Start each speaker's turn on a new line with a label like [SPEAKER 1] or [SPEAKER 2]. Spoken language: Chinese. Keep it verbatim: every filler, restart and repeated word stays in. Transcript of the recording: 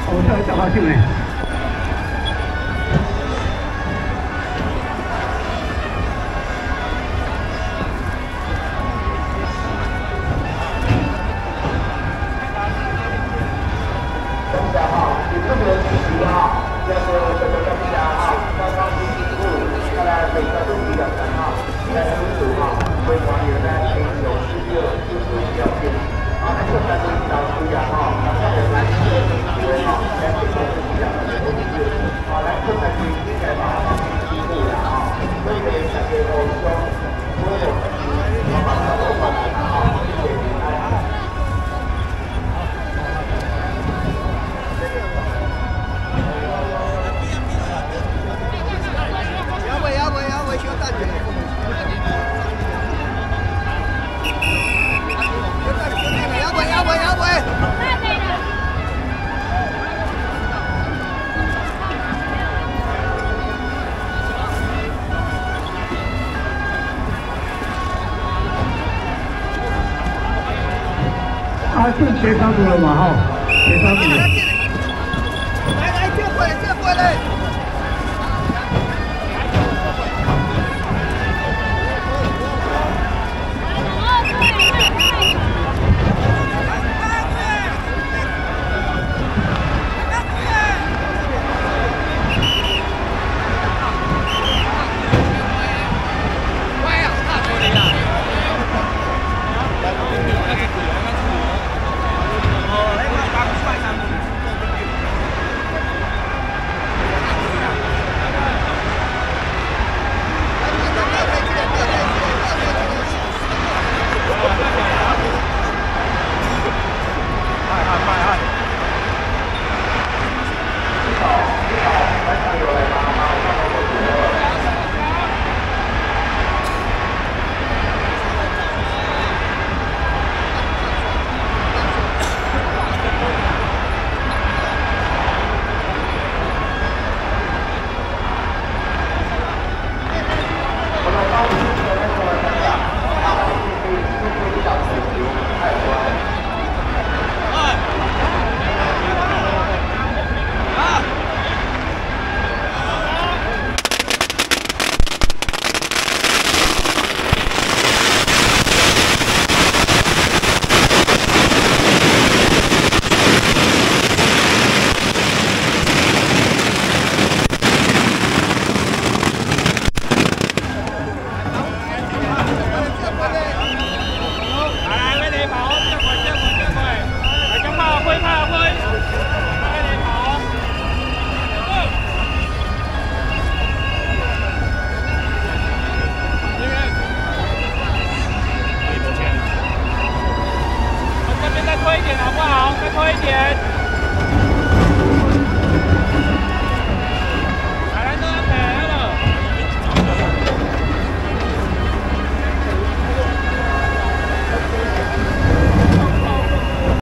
[SPEAKER 1] 我这找到救呢。
[SPEAKER 2] 等下哈，你特别注意哈，这个这个等下哈，刚刚进入，看来每个都比较难哈，在分组哈，会网友呢群有十六就是比较近，啊，那这三个比较注意哈，那这个来这个因为哈，来这个是比较的东西，啊，来这个是应该把它进入了啊，所以呢，这个我说，所有的我把它都把它啊，谢谢你啊。
[SPEAKER 1] 啊，就协商组了嘛哈，协商组。
[SPEAKER 3] 来来，这过来，这过来。